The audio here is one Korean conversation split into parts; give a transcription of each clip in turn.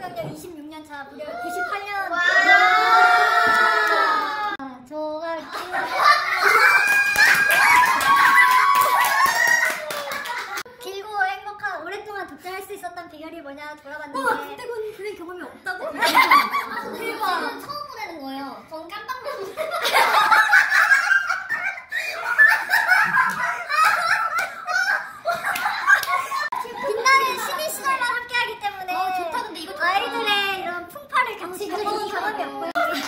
경력 26년 차, 무려 98년. 저가 길고 행복한 오랫동안 독자할 수 있었던 비결이 뭐냐 돌아봤는데 그때는 그런 경험이 없다고? 저는 처음 보내는 거예요. 저는 깜짝 놀랐어요. 빛나는 시민 시절만 함께하기 때문에 좋다. 근데 이거 아이들의 이런 풍파를 같이 겪어본 경험이 없고요.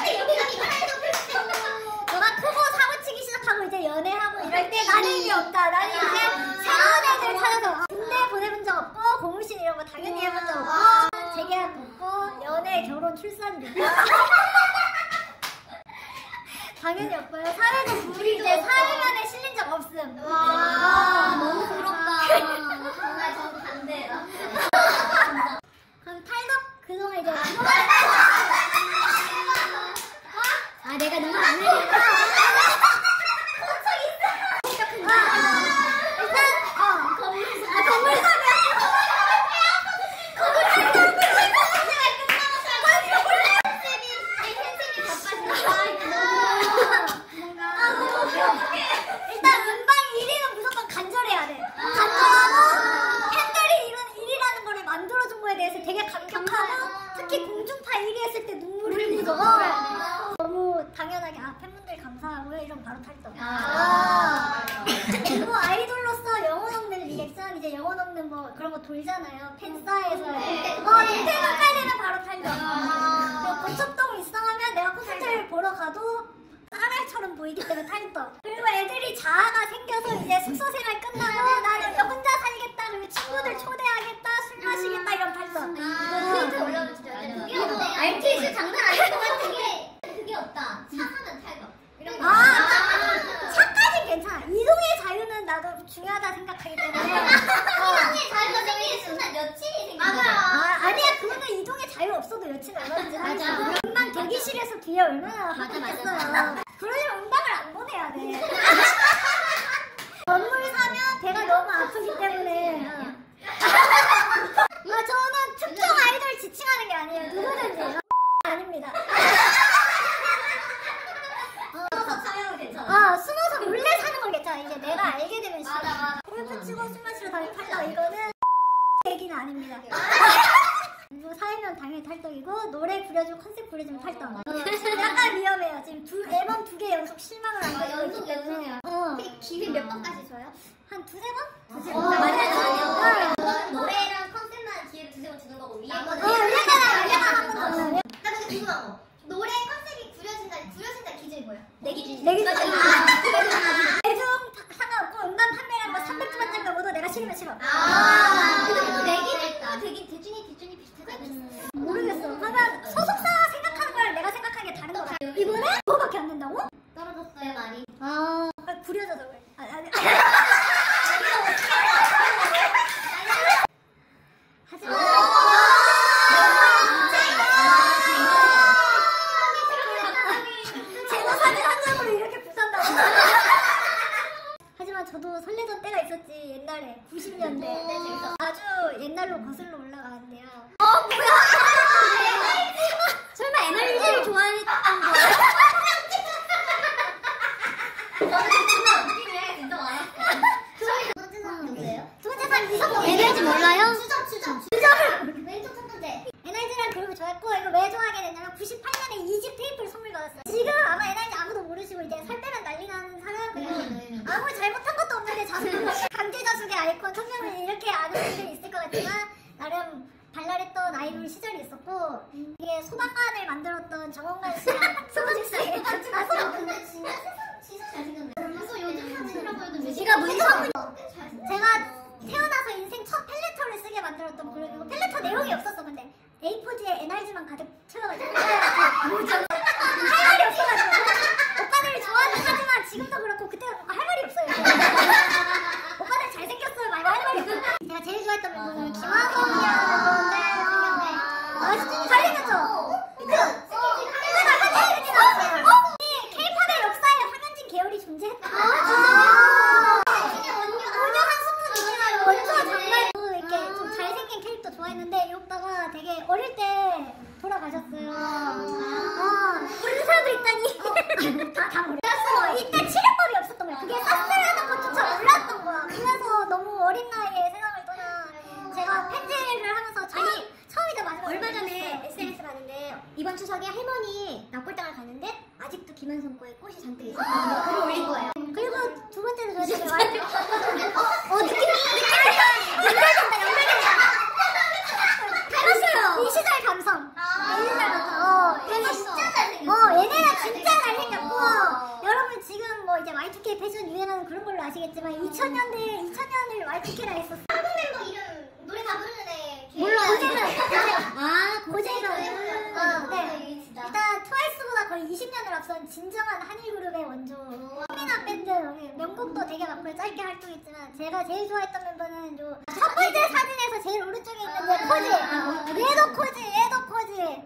너가 크고 사고치기 시작하고 이제 연애하고 이럴 때 나는 의미 없다. 나는 이제 새로운 애들 찾아서 군대 보내본 적 없고 고무신 이런 거 당연히 해본 적 없고 재계약 없고 연애, 결혼, 출산, 육아 당연히 없고요. 사회적 불이 이제 사회면에 실린 적 없음. 너무 부럽다. 정말 저도 반대예요. 그럼 탈덕 그동안 이제 내가 너무 안 흘리니까 일단 음방 1위는 무조건 간절해야 돼. 간절하고 팬들이 이런 1위라는 거를 만들어준 거에 대해서 되게 감격하고 특히 공중파 1위 했을 때 눈물을 흘리고 너무 당연하게 팬분들 감사하고요 이러면 바로 탈덕. 그리고 아이돌로서 영혼 없는 리액션 이제 영혼 없는 뭐 그런 거 돌잖아요. 팬사에서 닌텐도 깔리면 바로 탈덕. 그리고 고척동 입성하면 내가 콘서트를 보러 가도 쌀알처럼 보이기 때문에 탈덕. 그리고 애들이 자아가 생겨서 이제 숙소 생활 끝나고 나는 혼자 살겠다 그리고 친구들 초대하겠다 술 마시겠다 이런 탈덕. 트위터 올라오면 진짜 그게 없네. RTX 장난 아닐 것 같은 게 그게 없다. 차 사면 탈덕. 이런 거. 차까진 괜찮아. 이동의 자유는 나도 중요하다 생각하기 때문에. 이동의 자유가 생기는 순간 여친이 생겨. 아니야 그거는 이동의 자유 없어도 여친 얼마든지 하죠. 음반 대기실에서 뒤에 얼마나 하겠어요. 그러려면 음반을 안 보내야 돼. 건물 사면 배가 너무 아프기 때문에. 저는 특정 아이돌 지칭하는 게 아니에요. 누구든지. 아닙니다. 숨어서 촬영은 괜찮아. 숨어서 몰래 사는 건 괜찮아. 이제 내가 알게 되면 싫어. 맞아. 골프 치고 술 마시러 다니면 탈덕. 이거는 얘기는 아닙니다. 그리고 사회면 당연히 탈덕이고 노래 부려주고 컨셉 부려주면 탈덕. 약간 위험해요. 지금 앨범 2개 연속 실망을 안 하고 있기 때문에. 기회 몇 번까지 줘요? 한 2-3번? 두세 번. 저는 노래랑 컨셉만 기회를 두세 번 주는 거고 위에가 위에가 한 번 더. 나 근데 궁금한 거. 노래 컨셉이 구려진다 기준이 뭐예요? 내 기준. 대중 상관없고 음반 판매량 뭐 300주만 짠 거고도 내가 싫으면 싫어. 근데 또 내 기준과 되게 대준이 비슷하지 않나? 모르겠어. 그러면 소속사 생각하는 거랑 내가 생각하는 게 다른 거 같아. 이번에 그거밖에 안 된다고? 떨어졌어요 많이. 구려져서 그래. 하지만 제가 사진 한 장으로 이렇게 부산다고. 하지만 저도 설레던 때가 있었지. 옛날에 90년대. 아주 옛날로 거슬러 올라가는데요. 설마 NRG를 좋아했던 거? 두 번째 사람 이성도 NRG 몰라요? 추정. 왼쪽 첫 번째. NRG라는 그룹을 좋아했고 이거 왜 좋아하게 됐냐면 98년에 2집 테이프를 선물 받았어요. 지금 아마 NRG 아무도 모르시고 이제 살 빼면 난리 나는 사람은 아무 잘못한 것도 없는데 강제자숙의 아이콘 청년을 이렇게 아는 분들이 있을 것 같지만 나름 발랄했던 아이돌 시절이 있었고 이게 소방관을 만들었던 정원관 씨랑 소방관이 근데 진짜 잘생겼네. 그래서 요즘 사진이라고 해도 제가 문성은 제가 태어나서 인생 첫 펠레터를 쓰게 만들었던 그룹이고 펠레터 내용이 없었어. 근데 A4지에 NRG만 가득 채워가지고 할 말이 없어가지고 오빠들이 좋아하는 하지만 지금도 그렇고 그때도 그렇고 할 말이 없어요. 오빠들 잘생겼어요 말고 할 말이 없어요. 제가 제일 좋아했던 멤버는 김하성이라는 멤버인데 진짜 잘생겼죠? K-팝의 역사에 황현진 계열이 존재했다. 원조 한 스푼 이지만 원조 장난 이렇게 좀 잘생긴 캐릭터 좋아했는데 이 오빠가 되게 어릴 때 돌아가셨어요. 모르는 사람도 있다니. 다 몰랐어. 이때 치료법이 없었던 거야. 그게 싹쓸이하는 것조차 몰랐던 거야. 그래서 너무 어린 나이에 세상을 떠나 제가 편지를 하면서 처음이자 마지막 얼마 전에 SNS 봤는데 이번 추석에 할머니 납골당을 갔는데 아직도 김한성 거에 꽃이 잔뜩 있어요. 글을 올린 거예요. 그리고 두 번째로 저희 되게 연결된다. 닮았어요. 이 시절 감성. 이 시절 감성. 얘네 진짜 잘생겼어. 얘네가 진짜 잘생겼고 여러분 지금 뭐 이제 Y2K 패션 유행하는 그런 걸로 아시겠지만 2000년을 Y2K라 했었어. 한국 멤버 이름 노래 다 부르는 애. 몰라. 고재가. 네. 일단 트와이스보다 거의 20년을 앞선 진정한 한일 그룹의 원조. 페미나 밴드 명곡도 되게 많고 짧게 활동했지만 제가 제일 좋아했던 멤버는 첫 번째 사진에서 제일 오른쪽에 있는 얘 코지. 얘도 코지.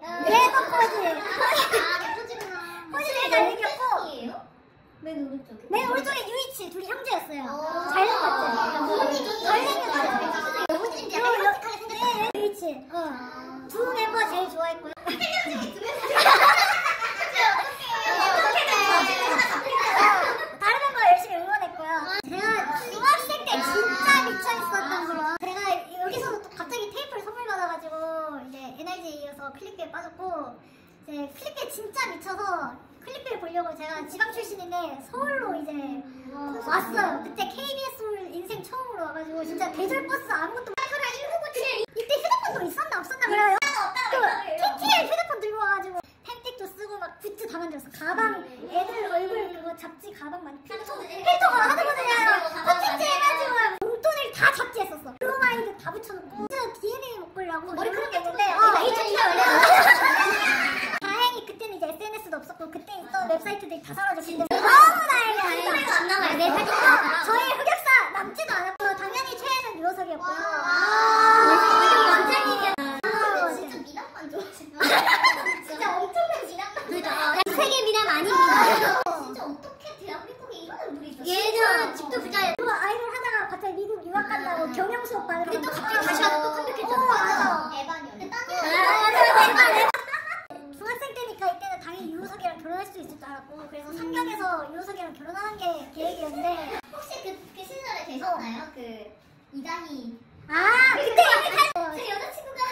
코지 되게 잘생겼고 맨 오른쪽에. 맨 오른쪽에 유이치 둘이 형제였어요. 잘생겼지. 잘생겼어요. 영훈이 약간 이렇게 생겼어. 유이치. 두 멤버 제일 좋아했고요. 다른 멤버 열심히 응원했고요. 제가 중학생 때 진짜 미쳐있었던 거. 제가 여기서도 또 갑자기 테이프를 선물 받아가지고 이제 NRG에 이어서 클립비에 빠졌고 이제 클립비에 진짜 미쳐서 클립비를 보려고 제가 지방 출신인데 서울로 이제 왔어요. 그때 KBS 서울 인생 처음으로 와가지고 진짜 대절버스 아무것도 이때 휴대폰도 있었나 없었나 몰라요. TTL 휴대폰 들고 와가지고 팬틱도 쓰고 막 굿즈 다 만들었어. 가방 애들 얼굴 그거 잡지 가방 필터가 하드보드냐 콘텐츠 해가지고 용돈을 다 잡지했었어. 브로마이드 다 붙여놓고 진짜 DNA 못 보려고 머리 그런 게 있는데 다행히 그때는 이제 SNS도 없었고 그때 있던 웹사이트들이 다 사라졌기 때문에 너무 다행이야. 안 나가요. 내 사진 저희 흑역사 남지도 않았고 당연히 최애는 유호석이었고요. 진짜 미남만 좋아하시나? 진짜 엄청난 미남만. 세계 미남 아닙니다. 진짜 어떻게 대한민국에 이런 얼굴이 있었어? 얘는 집도 부자예요. 아이돌 하다가 갑자기 미국 유학 간다고 경영수 오빠 근데 또 갑자기 다시 와서 또 컴백했죠. 맞아. 에반이었는데 중학생 때니까 이때는 당연히 유호석이랑 결혼할 수 있을 줄 알았고 그래서 상경에서 유호석이랑 결혼하는 게 계획이었는데 혹시 그 시절에 계셨나요? 그 이다희 그때 제 여자친구가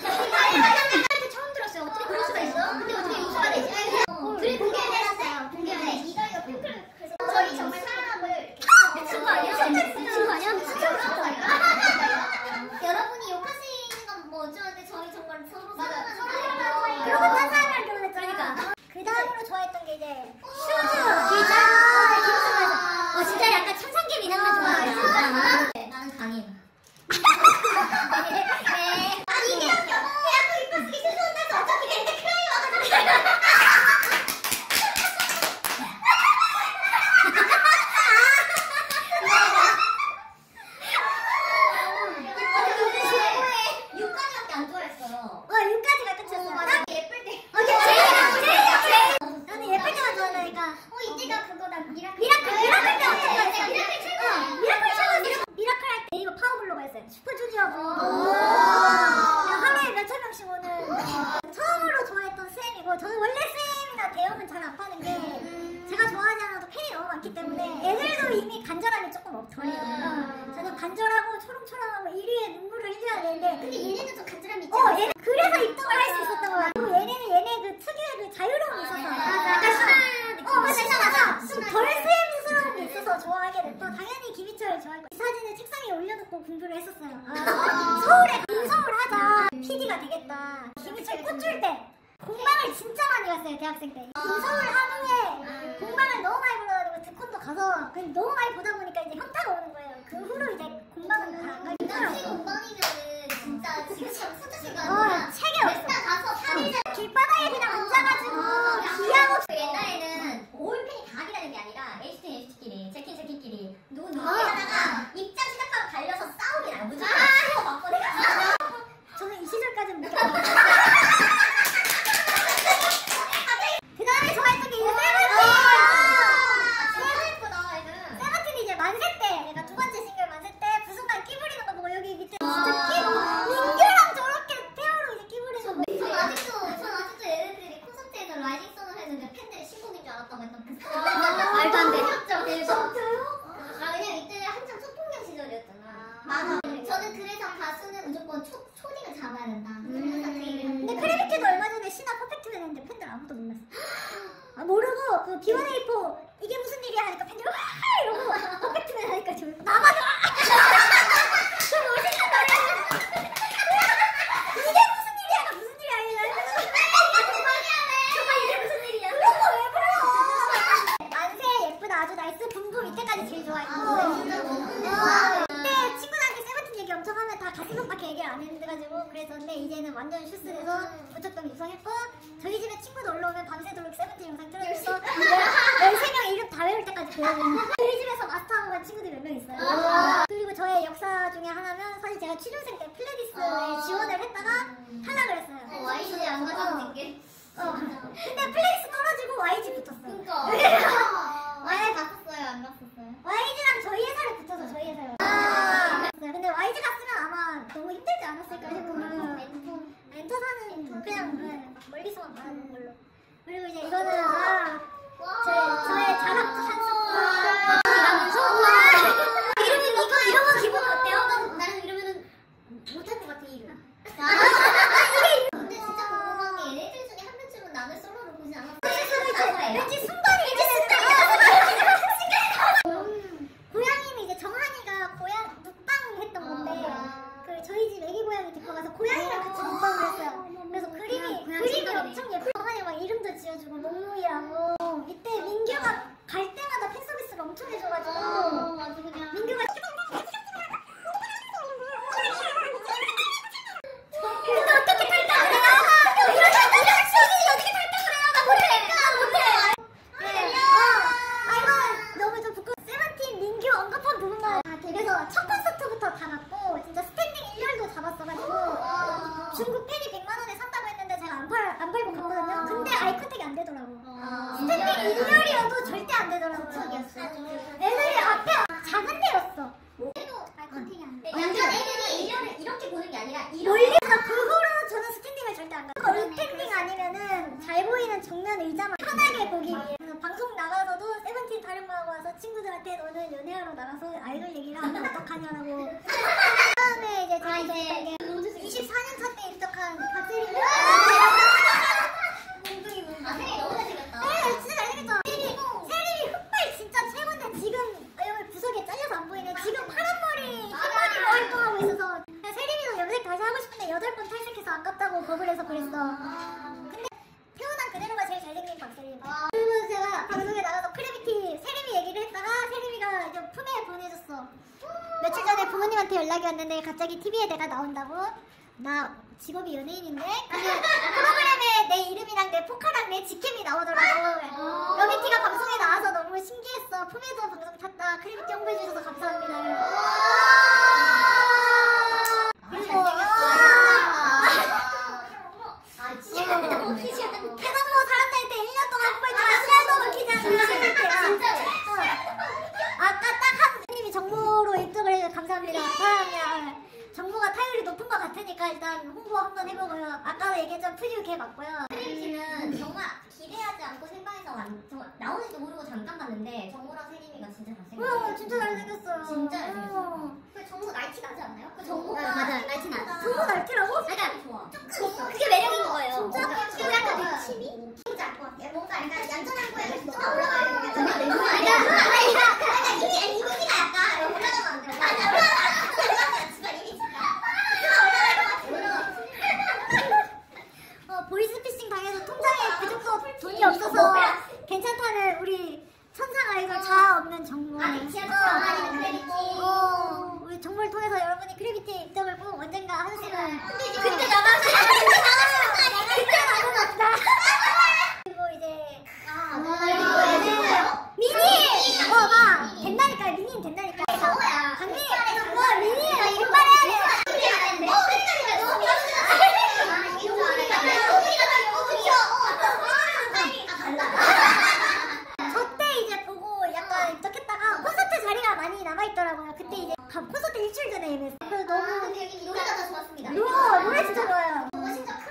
처음 들었어요. 어떻게 그럴 수가 있어? 근데 어떻게 용서가 되지? 둘이 공개되었어요. 공개돼. 이다희가 팬클 그래서 저희 정말 사람을 미친 거 아니야? 미친 거 아니야? 여러분이 욕하시는 건 뭐 어쩌는데 저희 정말 서로 사랑하는 그러고 사이예요. 딴 사람이랑 결혼했잖아. 그 다음으로 좋아했던 게 이제 슈즈 기자. 진짜 약간 천상계 미남만 좋아하는. 나는 강인. 네. 아니 이게 대학교 입학식이 실수한다서 어차피 렌트 크라이 와가지고 육까지밖에 안 좋아했어요. 6까지가 끝이었어. 맞아. 예쁠 때. 나는 예쁠 때만 좋아한다니까. 이때가 그거다 미라클. 미라클 때 엄청 좋아했어. 미라클 최고. 미라클 최고. 미라클 할 때 이거 파워블로가 했어요. 슈퍼주니어 부르고 하루에 몇천 명씩 오는 처음으로 좋아했던 쌤이고 저는 원래 쌤이나 대형은 잘 안 파는 게 제가 좋아하지 않아도 팬이 너무 많기 때문에 애들도 이미 간절함이 조금 덜해요. 저는 간절하고 초롱초롱하고 1위에 눈물을 흘려야 되는데 근데 얘네는 좀 간절함이 있지. 얘 그래서 입덕을 할 수 있었던 것 같아. 그리고 얘네는 얘네 그 특유의 그 자유로움이 있어서 약간 순한 느낌. 맞아. 좀덜 쌤스러운 게 있어서 좋아하게 됐고 당연히 김희철 좋아했고 이 사진을 책상에 올려놓고 공부를 했었어요. 서울에 인성을 하자. PD가 되겠다. 김희철 꽃 줄 때 공방을 진짜 많이 갔어요. 대학생 때. 인성을 한 후에 공방을 너무 많이 불러가지고 득콘도 가서 그냥 너무 많이 보다 보니까 이제 현타가 오는 거예요. 그 후로 이제 공방은 다 안 가기 당시 힘들었고 공방이면은 진짜 지금처럼 수트시가 아니라 책이 없어. 맨날 가서 사진을 길바닥에 그냥 앉아가지고 기약 없이 옛날에는 올팬이 다 하기라는 게 아니라 HT끼리 제키끼리 누구 하다가 입장 시작하고 달려서 싸움이 나요. 무조건 치고 맞고 내가 저는 이 시절까지는 못 겪었어요. 그 다음에 좋아했던 게 이제 예쁘다 애들. 세븐틴이 이제 만세 때 내가 두 번째 싱글 만세 때 부순간 끼 부리는 거 보고 여기 밑에 진짜 끼 민규랑 저렇게 페어로 이제 끼 또 놀랐어. 아, 모르고 그 B1A4 이게 무슨 일이야 하니까 팬들이 와 이러고 퍼펙트맨 하니까 저 나만 저 멋있는 노래 이게 무슨 일이야 무슨 일이야 정말 이게 무슨 일이야 그런 거 왜 불러 만세 예쁘다 아주 나이스 붐붐 이때까지 제일 좋아했고 그때 친구들한테 세븐틴 얘기 엄청 하면 다 가슴밖에 얘기를 안 해가지고 그랬었는데 이제는 완전 슈스돼서 무척동 유성했고 저희 집에 친구들 올라오면 밤새도록 세븐틴 영상 틀어줘서 13명 이름 다 외울 때까지 배우고 저희 집에서 마스터하고 간 친구들이 몇 명 있어요. 그리고 저의 역사 중에 하나면 사실 제가 취준생 때 플레디스에 지원을 했다가 탈락을 했어요. YG 안 가져온 게. 근데 플레디스 떨어지고 YG 붙었어요. 그니까. YG 갔었어요? 안 갔었어요? YG랑 저희 회사를 붙어서 저희 회사요. 근데 YG 갔으면 아마 너무 힘들지 않았을까 싶어요. 엔터사는 그냥 멀리서만 바라는 걸로. 그리고 이제 이거는 저의 자랑 찬스과 이러면 이런 거 기분 어때요? 나는 이러면은 못할 것 같아, 이름. 이게 근데 진짜 궁금한 게 얘네들 중에 한 명쯤은 나는 솔로로 보지 않았어. 왠지 순간이 고양이는 이제 정한이가 묵방 했던 건데 그 저희 집 애기 고양이 데리고 가서 고양이랑 같이 묵방을 했어요. 그래서 그림이 엄청 예쁘고 정한이 막 이름도 지어주고 몽롱이라고 이때 민규가 갈 때마다 팬 서비스를 엄청 해줘가지고 아주 그냥. 민규가 근데 어떻게 탈당을 해요? 어떻게 탈당을 해요? 나 못해. 아이고 너무 좀 부끄러워. 세븐틴 민규 언급한 부분만 그래서 첫 콘서트부터 다 갔고 진짜 스탠딩 1열도 잡았어가지고 중국 팬이 100만 원에 산다고 했는데 제가 안 팔고 갔거든요. 근데 아이컨택이 안 되더라고. 스탠딩 1열이어도 절대 안 되더라고. 애들이 앞에 작은 데였어. 아이컨택이 안 돼. 완전 애들이 1년을 이렇게 보는 게 아니라 멀리서 그거로 저는 스탠딩을 절대 안 가요. 스탠딩 아니면은 잘 보이는 정면 의자만 편하게 보기 위해. 그래서 방송 나가서도 세븐틴 타령하고 와서 친구들한테 너는 연애하러 나가서 아이돌 얘기를 하면 어떡하냐라고. 다음에 이제 제가 이제 이게 24년 차 때 입덕한 박세림. 아, 세리 너무 잘생겼다. 네, 진짜 잘생겼죠. 세림이 흑발 진짜 최고인데 지금 여기 구석에 잘려서 안 보이네. 지금 파란 머리, 흰머리로 활동하고 있어서 세림이도 염색 다시 하고 싶은데 8번 탈색해서 아깝다고 겁을 해서 그랬어. 근데 태어난 그대로가 제일 잘생긴 박세림. 그리고 제가 방송에 나가서 크래비티 세림이 얘기를 했다가 세림이가 이제 품에 보내줬어. 며칠 전에 부모님한테 연락이 왔는데 갑자기 TV에 내가 나온다고. 나 직업이 연예인인데 근데 프로그램에 내 이름이랑 내 포카랑 내 직캠이 나오더라고. 러비티가 방송에 나와서 너무 신기했어. 품에도 방송 탔다. 크래비티 홍보해주셔서 감사합니다. 그리고 태산모 사람 다닐 때 1년 동안 홍보해주셔서 시간도 먹히지 않는 아까 딱 한 님이 정모로 입덕을 해주셔서 감사합니다. 사랑합니다. 정보가 타율이 높은 것 같으니까 일단 홍보 한번 해보고요. 아까도 얘기했던 프리뷰 걔 맞고요. 세림씨는 정말 기대하지 않고 생방에서 정말 나오는지도 모르고 잠깐 봤는데 정모랑 세림이가 진짜 잘생겼어요. 진짜 잘생겼어요. 진짜 잘생겼어요. 그 정모 날티 나지 않나요? 그 정모가 맞아요. 날티 나. 정보 날티라고? 약간 좋아. 그게 매력인 거예요. 진짜? 그리고 약간 느낌이? 진짜 뭔가 약간 얌전한 고양이 좀 올라가야 되는 게 이미지가 약간 올라가면 안 돼요. 올라가면 진짜 이미지가 보이스피싱 당해서 통장에 그 정도 돈이 없어서 괜찮다는 우리 천상 아이돌 자아 없는 정모. 지하철 크래비티. 우리 정모를 통해서 여러분이 크래비티에 입덕을 꼭 언젠가 하셨으면 그때 나가서 그때 나가봤다. 그리고 이제 미니! 봐! 된다니까 미니는 된다니까. 정모야. 강민이! 미니는 이빨해야 돼. 저때 이제 보고 약간 입덕했다가 콘서트 자리가 많이 남아있더라고요. 그때 이제 콘서트 일주일 전에 예매했어요. 그래서 너무 노래가 더 좋았습니다. 노래 진짜 좋아요. 정모 진짜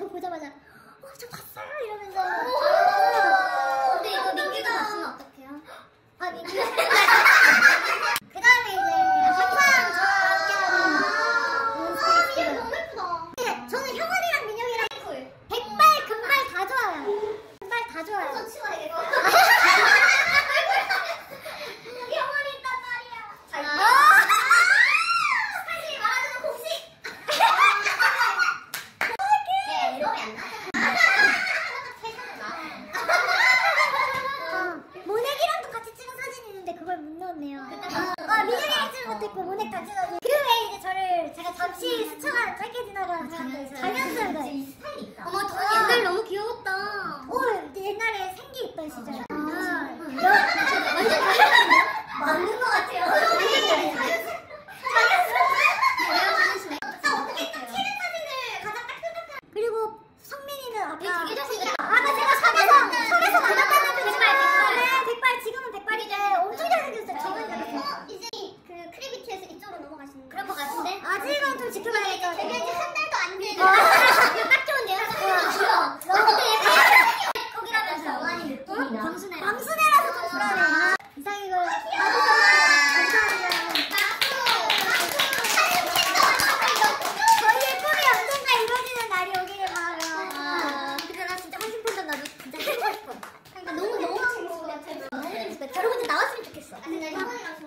이거 보자마자 저 봤어요? 이러면서 근데 이거 민규가 봤으면 어떡해요? 아 민규 그 다음에 이제 항상 저렇게 하는 너무 예쁘다. 네, 저는 형원이랑 민혁이랑 쿨. 백발 금발 다 좋아요. 금발 다 좋아요. 저 치워야겠어. 영원히 있단 말이야. 사실 말하자면 공식. 네, 앨범이 안 나잖아. 세상에 모넥이랑도 같이 찍은 사진이 있는데 그걸 못 넣었네요. 민혁이랑 찍은 것도 있고 모넥 다 찍어서 그 외에 이제 저를 제가 잠시 스쳐간 짧게 지나간 장현수가 이 스타일이 있다. 어머 저 옛날 너무 귀여웠다. 옛날에 생기 있던 시절. 완전 다르는데? 맞는 것 같아요. 그리고 성민이는 아까 되게 잘생겼다. 아까 제가 섬에서 만났다는 그 백발. 백발 지금은 백발인데 엄청 잘생겼어요. 저번에 잘했어요. 이제 그 크리비티에서 이쪽으로 넘어가시는 그럴 것 같은데? 아직은 좀 지켜봐야겠죠. 데뷔한 지한 달도 안 돼. 딱 좋은데요? 거기라면서 영환이 느낌이다. 광순해. 방순애라서 좀 불안해. 이상이고. 감사합니다. 저희의 꿈이 언젠가 이루어지는 날이 오기를 바라요. 근데 나 진짜 한숨 폰다 나도 진짜 해보고 싶어. 그러니까 너무 재밌을 것 같아. 너무 재밌을 것 같아. 여러분들 나왔으면 좋겠어. 근데 나 형원이랑